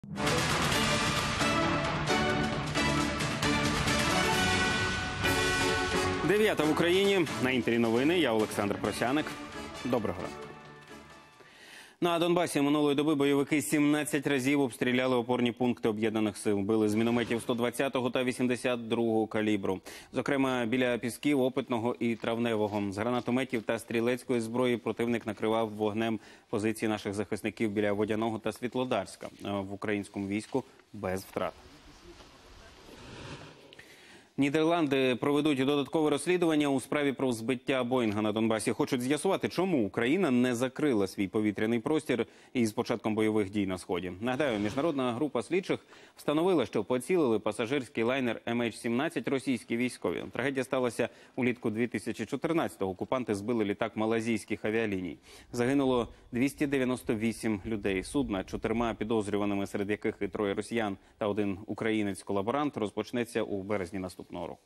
Дев'ята в Україні. На Інтері новини. Я Олександр Просяник. Доброго ранку. На Донбасі минулої доби бойовики 17 разів обстріляли опорні пункти об'єднаних сил. Били з мінометів 120-го та 82-го калібру. Зокрема, біля Пісків, Опитного і Травневого. З гранатометів та стрілецької зброї противник накривав вогнем позиції наших захисників біля Водяного та Світлодарська. В українському війську без втрат. Нідерланди проведуть додаткове розслідування у справі про збиття Боїнга на Донбасі. Хочуть з'ясувати, чому Україна не закрила свій повітряний простір із початком бойових дій на Сході. Нагадаю, міжнародна група слідчих встановила, що поцілили пасажирський лайнер MH17 російські військові. Трагедія сталася улітку 2014-го. Окупанти збили літак малайзійських авіаліній. Загинуло 298 людей. Суд над 4 підозрюваними, серед яких і 3 росіян та 1 українець-колаборант, розпочнеться у березні наступного року.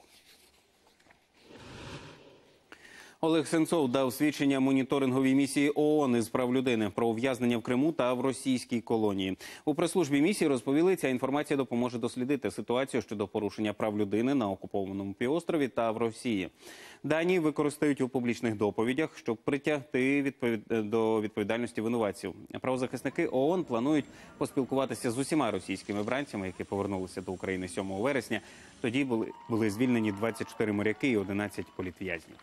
Олег Сенцов дав свідчення моніторинговій місії ООН із прав людини про ув'язнення в Криму та в російській колонії. У прес-службі місії розповіли, ця інформація допоможе дослідити ситуацію щодо порушення прав людини на окупованому півострові та в Росії. Дані використають у публічних доповідях, щоб притягти до відповідальності винуватців. Правозахисники ООН планують поспілкуватися з усіма російськими бранцями, які повернулися до України 7 вересня. Тоді були звільнені 24 моряки і 11 політв'язнів.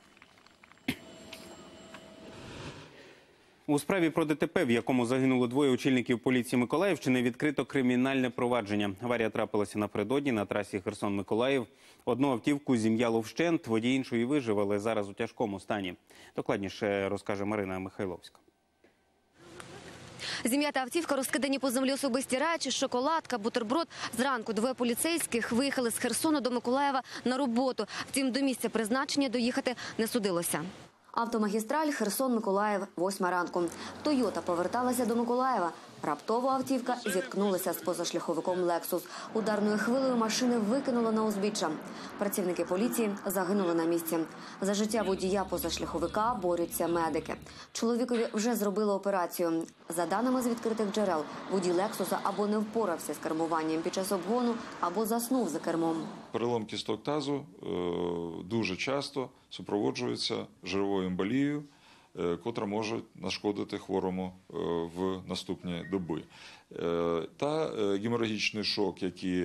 У справі про ДТП, в якому загинуло 2 очільників поліції Миколаївщини, відкрито кримінальне провадження. Аварія трапилася напередодні на трасі Херсон-Миколаїв. Одну автівку зім'яло вщент, водій іншої вижив, але зараз у тяжкому стані. Докладніше розкаже Марина Михайловська. Зім'ята автівка, розкидані по землі особисті речі, шоколадка, бутерброд. Зранку 2 поліцейських виїхали з Херсону до Миколаєва на роботу. Втім, до місця призначення доїхати не судилося. Автомагістраль Херсон-Миколаїв, 8 ранку. Тойота поверталася до Миколаєва. Раптово автівка зіткнулася з позашляховиком «Лексус». Ударною хвилею машини викинуло на узбіччя. Працівники поліції загинули на місці. За життя водія позашляховика борються медики. Чоловікові вже зробили операцію. За даними з відкритих джерел, водій «Лексуса» або не впорався з кермуванням під час обгону, або заснув за кермом. Перелом кісток тазу дуже часто супроводжується жировою емболією, котра може нашкодити хворому в наступні доби. Та геморагічний шок,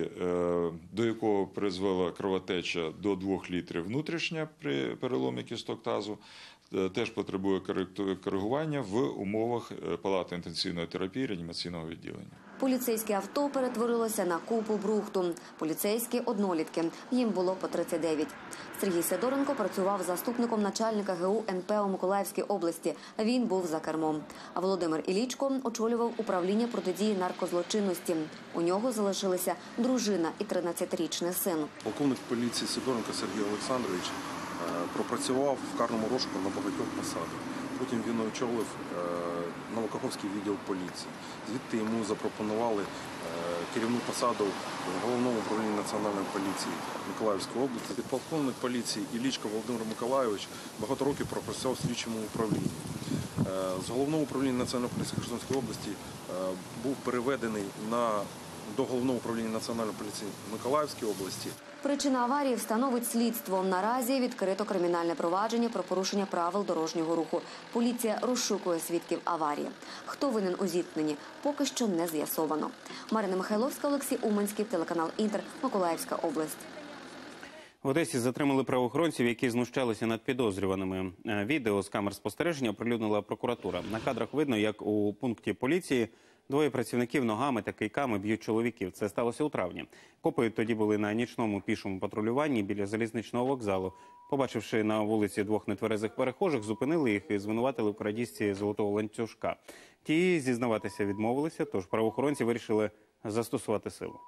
до якого призвела кровотеча до 2 літрів внутрішня при переломі кісток тазу, теж потребує коригування в умовах палати інтенсивної терапії реанімаційного відділення. Поліцейське авто перетворилося на купу брухту. Поліцейські – однолітки. Їм було по 39. Сергій Сидоренко працював заступником начальника ГУ НП у Миколаївській області. Він був за кермом. А Володимир Ілічко очолював управління протидії наркозлочинності. У нього залишилися дружина і 13-річний син. Полковник поліції Сидоренко Сергій Олександрович пропрацював в карному розшуку на багатьох посадах. Потім він очолив Новокаховський відділ поліції. Звідти йому запропонували керівну посаду в Головному управлінні Національної поліції Миколаївської області. Підполковник поліції Ілічко Володимир Миколайович багато років пропрацював в слідчому управлінні. З Головного управління Національної поліції Херсонської області був переведений до Головного управління Національної поліції Миколаївської області. Причина аварії встановить слідство. Наразі відкрито кримінальне провадження про порушення правил дорожнього руху. Поліція розшукує свідків аварії. Хто винен у зіткненні, поки що не з'ясовано. Марина Михайловська, Олексій Уманський, телеканал «Інтер», Миколаївська область. В Одесі затримали правоохоронців, які знущалися над підозрюваними. Відео з камер спостереження оприлюднила прокуратура. На кадрах видно, як у пункті поліції 2 працівників ногами та кийками б'ють чоловіків. Це сталося у травні. Копи тоді були на нічному пішому патрулюванні біля залізничного вокзалу. Побачивши на вулиці 2 нетверезих перехожих, зупинили їх і звинуватили в крадіжці золотого ланцюжка. Ті зізнаватися відмовилися, тож правоохоронці вирішили застосувати силу.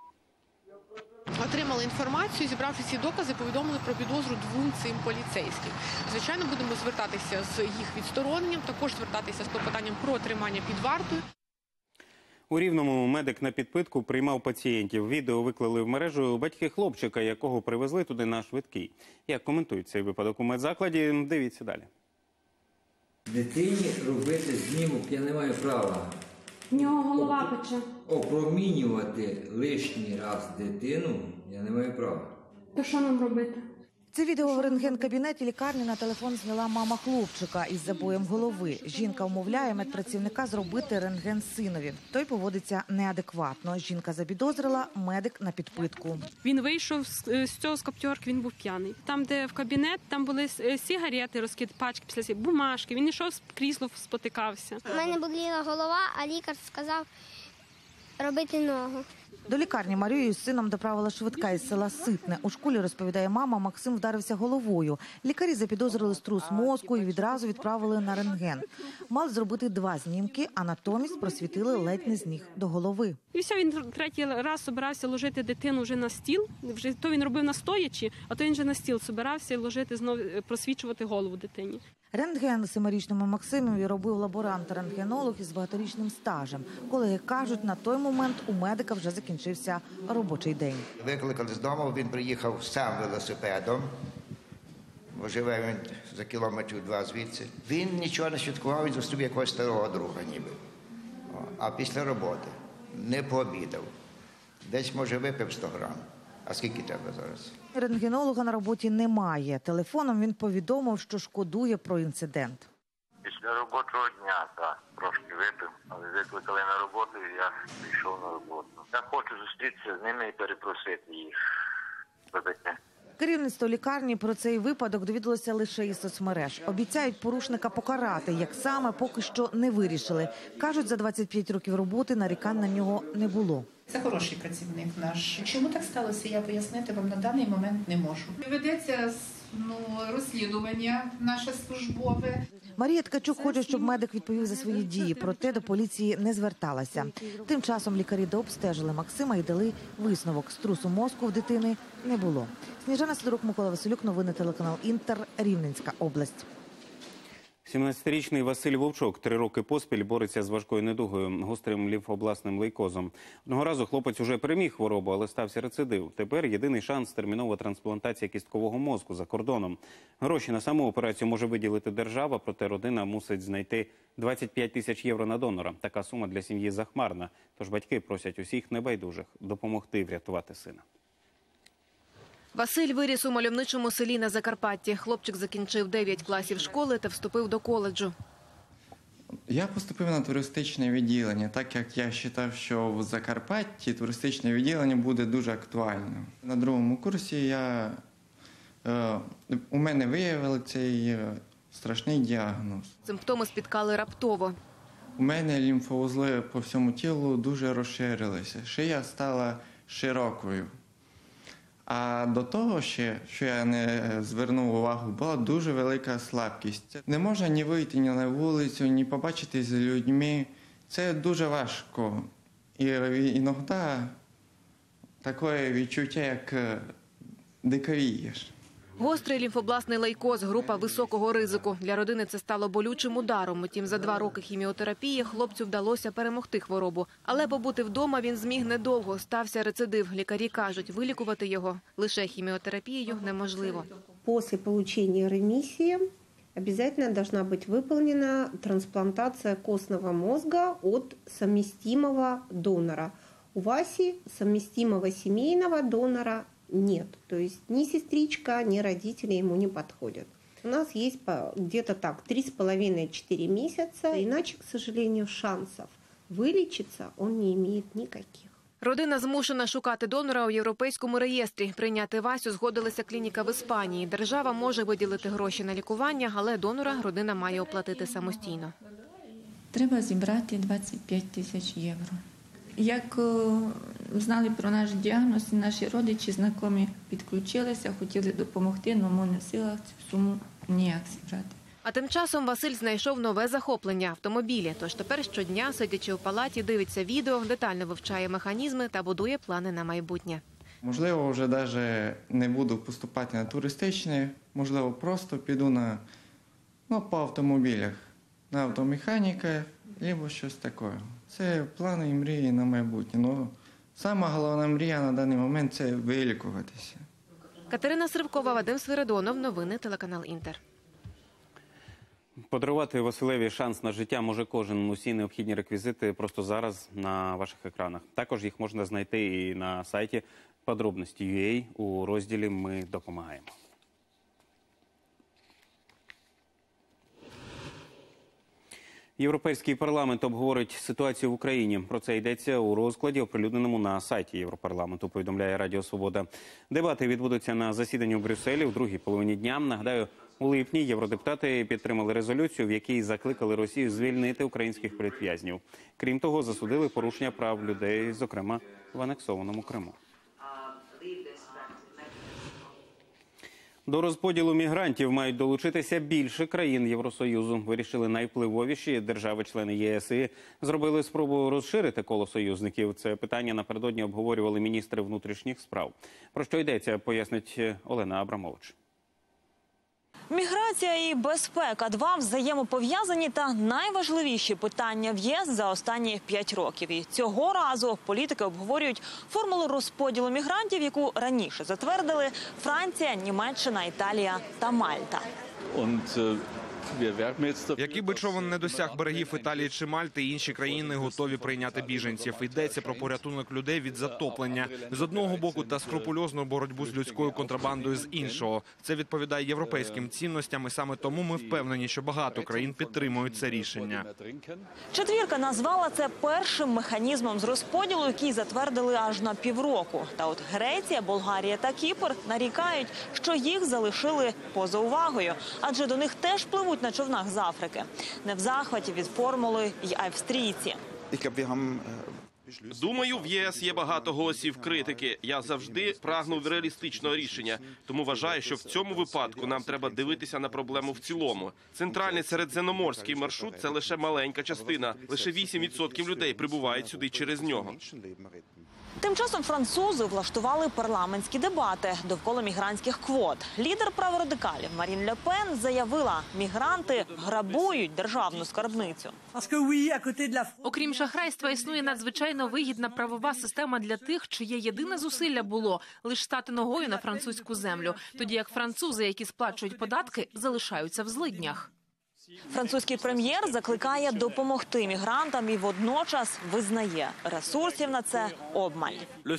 Отримали інформацію, зібравши ці докази, повідомили про підозру 2 цим поліцейським. Звичайно, будемо звертатися з їх відстороненням, також звертатися з клопотанням про тримання під вартою. У Рівному медик на підпитку приймав пацієнтів. Відео виклали в мережу батьки хлопчика, якого привезли туди на швидкій. Як коментують цей випадок у медзакладі, дивіться далі. Дитині робити знімок я не маю права. В нього голова пече. Опромінювати лишній раз дитину я не маю права. То що нам робити? Це відео в рентген-кабінеті лікарні на телефон зняла мама хлопчика із забоєм голови. Жінка вмовляє медпрацівника зробити рентген синові. Той поводиться неадекватно. Жінка запідозрила, медик на підпитку. Він вийшов з цього з коптерки, він був п'яний. Там, де в кабінет, там були сигарети, розкид, пачки, після бумажки. Він йшов з крісло, спотикався. У мене боліла голова, а лікар сказав робити ногу. До лікарні Марію з сином доправила швидка із села Ситне. У школі, розповідає мама, Максим вдарився головою. Лікарі запідозрили струс мозку і відразу відправили на рентген. Мали зробити 2 знімки, а натомість просвітили ледь не з ніг до голови. І все, він третій раз собирався ложити дитину вже на стіл. Вже то він робив настоячи, а то він вже на стіл собирався ложити, знову просвічувати голову дитині. Рентген 7-річному Максимові робив лаборант-рентгенолог із багаторічним стажем. Колеги кажуть, на той момент у медика вже закінчився робочий день. Викликали з дому, він приїхав сам велосипедом, бо живе він за кілометрів 2 звідси. Він нічого не святкував, він зустрів якогось старого друга ніби. А після роботи не пообідав. Десь, може, випив 100 грам. А скільки треба зараз? Рентгенолога на роботі немає. Телефоном він повідомив, що шкодує про інцидент. Після робочого дня, так, трошки випив, але викликали на роботу, і я пішов на роботу. Я хочу зустрітися з ними і перепросити їх. Вибачте. Керівництво лікарні про цей випадок довідалося лише із соцмереж. Обіцяють порушника покарати, як саме поки що не вирішили. Кажуть, за 25 років роботи нарікань на нього не було. Це хороший працівник наш. Чому так сталося, я пояснити вам на даний момент не можу. Ведеться розслідування наше службове. Марія Ткачук хоче, щоб медик відповів за свої дії, проте до поліції не зверталася. Тим часом лікарі дообстежили Максима і дали висновок. Струсу мозку в дитини не було. Сніжана Сидорук, Микола Василюк, новини телеканал Інтер, Рівненська область. 17-річний Василь Вовчок 3 роки поспіль бореться з важкою недугою – гострим лімфообласним лейкозом. Одного разу хлопець уже переміг хворобу, але стався рецидив. Тепер єдиний шанс – термінова трансплантація кісткового мозку за кордоном. Гроші на саму операцію може виділити держава, проте родина мусить знайти 25 тисяч євро на донора. Така сума для сім'ї захмарна. Тож батьки просять усіх небайдужих допомогти врятувати сина. Василь виріс у мальовничому селі на Закарпатті. Хлопчик закінчив 9 класів школи та вступив до коледжу. Я поступив на туристичне відділення, так як я вважав, що в Закарпатті туристичне відділення буде дуже актуальним. На 2-му курсі у мене виявили цей страшний діагноз. Симптоми спіткали раптово. У мене лімфовузли по всьому тілу дуже розширилися, шия стала широкою. А до того ще, що я не звернув увагу, була дуже велика слабкість. Не можна ні вийти ні на вулицю, ні побачитись з людьми. Це дуже важко. І іноді таке відчуття, як диковієш. Гострий лімфобластний лейкоз – група високого ризику. Для родини це стало болючим ударом. Утім, за 2 роки хіміотерапії хлопцю вдалося перемогти хворобу. Але побути вдома він зміг недовго. Стався рецидив. Лікарі кажуть, вилікувати його лише хіміотерапією неможливо. Після отримання ремісії обязательно должна быть выполнена трансплантация костного мозга от совместимого донора. У Васи совместимого семейного донора нет. То есть ни сестричка, ни родители ему не подходят. У нас есть где-то так 3,5-4 месяца. Иначе, к сожалению, шансов вылечиться он не имеет никаких. Родина змушена шукати донора у європейському реєстрі. Прийняти Васю згодилася клініка в Іспанії. Держава може виділити гроші на лікування, але донора родина має оплатити самостійно. Треба зібрати 25 тисяч євро. Як знали про наш діагноз, наші родичі, знайомі підключилися, хотіли допомогти, але ми не в силах цю суму ніяк зібрати. А тим часом Василь знайшов нове захоплення – автомобілі. Тож тепер щодня, сидячи в палаті, дивиться відео, детально вивчає механізми та будує плани на майбутнє. Можливо, вже навіть не буду поступати на туристичне, можливо, просто піду по автомобілях, на автомеханіка або щось таке. Це плани і мрії на майбутнє. Но сама головна мрія на даний момент – це вилікуватися. Катерина Сривкова, Вадим Свиридонов, новини телеканал Інтер. Подарувати Василеві шанс на життя може кожен. Усі необхідні реквізити просто зараз на ваших екранах. Також їх можна знайти і на сайті Подробності.ua у розділі «Ми допомагаємо». Європейський парламент обговорить ситуацію в Україні. Про це йдеться у розкладі, оприлюдненому на сайті Європарламенту, повідомляє Радіо Свобода. Дебати відбудуться на засіданні у Брюсселі в другій половині дня. Нагадаю, у липні євродепутати підтримали резолюцію, в якій закликали Росію звільнити українських політв'язнів. Крім того, засудили порушення прав людей, зокрема в анексованому Криму. До розподілу мігрантів мають долучитися більше країн Євросоюзу. Вирішили найвпливовіші держави-члени ЄС і зробили спробу розширити коло союзників. Це питання напередодні обговорювали міністри внутрішніх справ. Про що йдеться, пояснить Олена Абрамович. Міграція і безпека – два взаємопов'язані та найважливіші питання в ЄС за останні 5 років. І цього разу політики обговорюють формулу розподілу мігрантів, яку раніше затвердили Франція, Німеччина, Італія та Мальта. Який би човен не досяг берегів Італії чи Мальти, інші країни готові прийняти біженців. Йдеться про порятунок людей від затоплення з одного боку та скрупульозну боротьбу з людською контрабандою з іншого. Це відповідає європейським цінностям, і саме тому ми впевнені, що багато країн підтримують це рішення. Четвірка назвала це першим механізмом з розподілу, який затвердили аж на півроку. Та от Греція, Болгарія та Кіпр нарікають, що їх залишили поза увагою, адже до них теж пливуть на човнах з Африки. Не в захваті від формули й австрійці. Думаю, в ЄС є багато голосів критики. Я завжди прагнув реалістичного рішення. Тому вважаю, що в цьому випадку нам треба дивитися на проблему в цілому. Центральний середземноморський маршрут – це лише маленька частина. Лише 8% людей прибувають сюди через нього. Тим часом французи влаштували парламентські дебати довкола мігрантських квот. Лідер праворадикалів Марін Ле Пен заявила, мігранти грабують державну скарбницю. Окрім шахрайства, існує надзвичайно вигідна правова система для тих, чиє єдине зусилля було лише стати ногою на французьку землю, тоді як французи, які сплачують податки, залишаються в злиднях. Французький прем'єр закликає допомогти мігрантам і водночас визнає, ресурсів на це обмаль.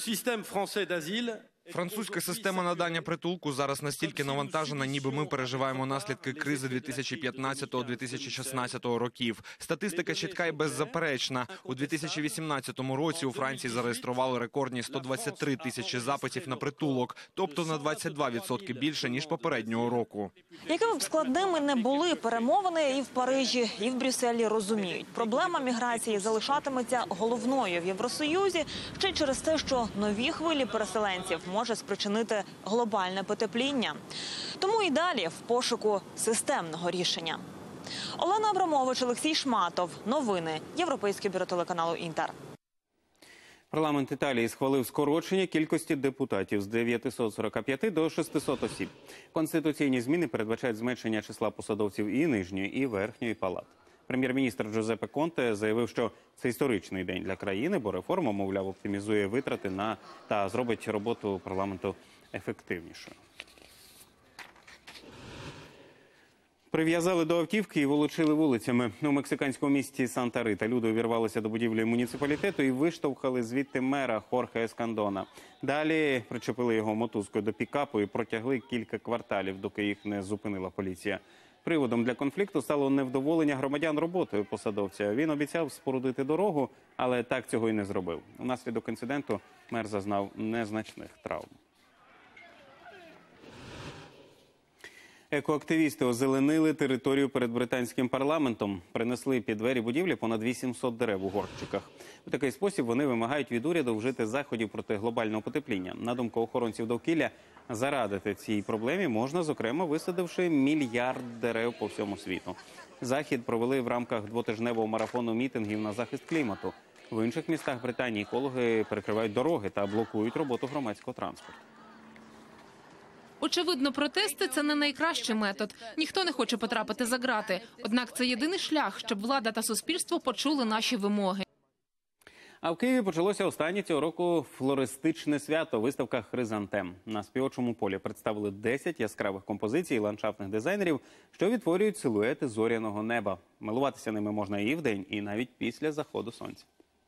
Французька система надання притулку зараз настільки навантажена, ніби ми переживаємо наслідки кризи 2015-2016 років. Статистика чітка і беззаперечна. У 2018 році у Франції зареєстрували рекордні 123 тисячі запитів на притулок, тобто на 22% більше, ніж попереднього року. Якими б складними не були перемовини, і в Парижі, і в Брюсселі розуміють, проблема міграції залишатиметься головною в Євросоюзі ще й через те, що нові хвилі переселенців може спричинити глобальне потепління. Тому і далі в пошуку системного рішення. Олена Абрамович, Олексій Шматов. Новини. Європейське бюро телеканалу «Інтер». Парламент Італії схвалив скорочення кількості депутатів з 945 до 600 осіб. Конституційні зміни передбачають зменшення числа посадовців і нижньої, і верхньої палат. Прем'єр-міністр Джузеппе Конте заявив, що це історичний день для країни, бо реформа, мовляв, оптимізує витрати та зробить роботу парламенту ефективнішою. Прив'язали до автівки і волочили вулицями. У мексиканському місті Санта-Рита люди увірвалися до будівлі муніципалітету і виштовхали звідти мера Хорхе Ескандона. Далі причепили його мотузкою до пікапу і протягли кілька кварталів, доки їх не зупинила поліція. Приводом для конфлікту стало невдоволення громадян роботою посадовця. Він обіцяв спорудити дорогу, але так цього і не зробив. Внаслідок інциденту мер зазнав незначних травм. Екоактивісти озеленили територію перед британським парламентом. Принесли під двері будівлі понад 800 дерев у горщиках. У такий спосіб вони вимагають від уряду вжити заходів проти глобального потепління. На думку охоронців довкілля, зарадити цій проблемі можна, зокрема, висадивши 1 мільярд дерев по всьому світу. Захід провели в рамках двотижневого марафону мітингів на захист клімату. В інших містах Британії екологи перекривають дороги та блокують роботу громадського транспорту. Очевидно, протести – це не найкращий метод. Ніхто не хоче потрапити за ґрати. Однак це єдиний шлях, щоб влада та суспільство почули наші вимоги. А в Києві почалося останнє цього року флористичне свято – виставка «Хризантем». На співочому полі представили 10 яскравих композицій ландшафтних дизайнерів, що відтворюють силуети зоряного неба. Милуватися ними можна і вдень, і навіть після заходу сонця.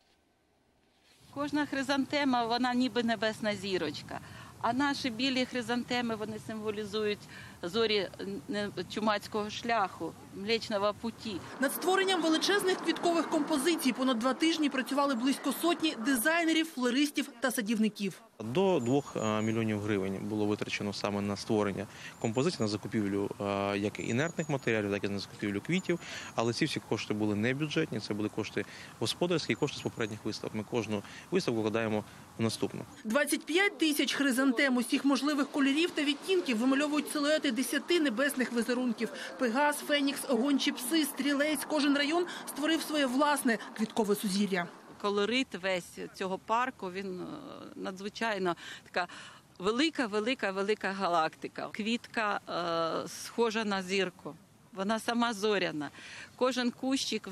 Кожна хризантема, вона ніби небесна зірочка. А наші білі хризантеми, вони символізують зорі чумацького шляху, Млечного путі. Над створенням величезних квіткових композицій понад 2 тижні працювали близько сотні дизайнерів, флористів та садівників. До 2 мільйонів гривень було витрачено саме на створення композицій, на закупівлю як інертних матеріалів, так і на закупівлю квітів. Але ці всі кошти були не бюджетні, це були кошти господарські, кошти з попередніх виставок. Ми кожну виставку вкладаємо в наступну. 25 тисяч хризантем усіх можливих кольорів та відтінків вимальовують силуети 10 небесних візерунків. Пегас, Фенікс, гончі пси, стрілець. Кожен район створив своє власне квіткове сузір'я. Колорит весь цього парку, він надзвичайно така велика галактика. Квітка схожа на зірку. Вона сама зоряна. Кожен кущик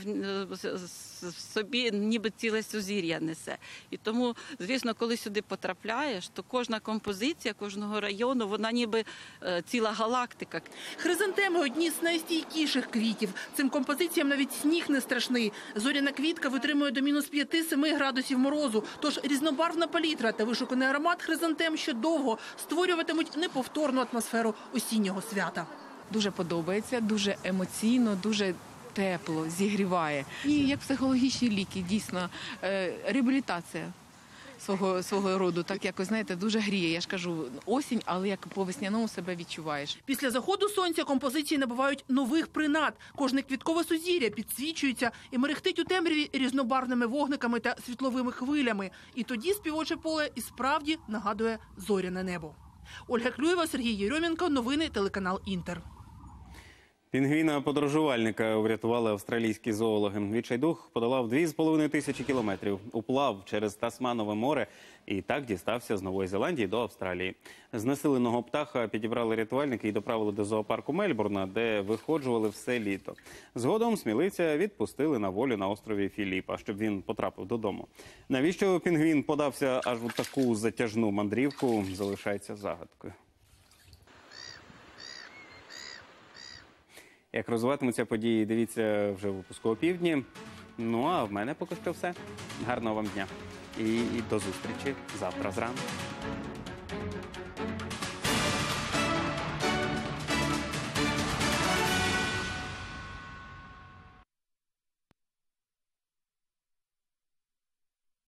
в собі ніби ціле сузір'я несе. І тому, звісно, коли сюди потрапляєш, то кожна композиція кожного району, вона ніби ціла галактика. Хризантеми – одні з найстійкіших квітів. Цим композиціям навіть сніг не страшний. Зоряна квітка витримує до мінус 5-7 градусів морозу. Тож різнобарвна палітра та вишуканий аромат хризантем ще довго створюватимуть неповторну атмосферу осіннього свята. Дуже подобається, дуже емоційно, дуже тепло, зігріває. І як психологічні ліки, дійсно, реабілітація свого роду, так якось, знаєте, дуже гріє. Я ж кажу, осінь, але як по весняному себе відчуваєш. Після заходу сонця композиції набувають нових принад. Кожне квіткове сузір'я підсвічується і мерехтить у темряві різнобарвними вогниками та світловими хвилями. І тоді співоче поле і справді нагадує зоряне небо. Ольга Клюєва, Сергій Єрьомінко. Новини, телеканал «Інтер». Пінгвіна-подорожувальника врятували австралійські зоологи. Відчайдух подолав 2500 кілометрів, уплав через Тасманове море і так дістався з Нової Зеландії до Австралії. Знесиленого птаха підібрали рятувальники і доправили до зоопарку Мельбурна, де виходжували все літо. Згодом сміливця відпустили на волю на острові Філіпа, щоб він потрапив додому. Навіщо пінгвін подався аж у таку затяжну мандрівку, залишається загадкою. Як розвиватимуться події, дивіться вже в випуску «Опівдні». Ну, а в мене поки що все. Гарного вам дня. І до зустрічі завтра зранку.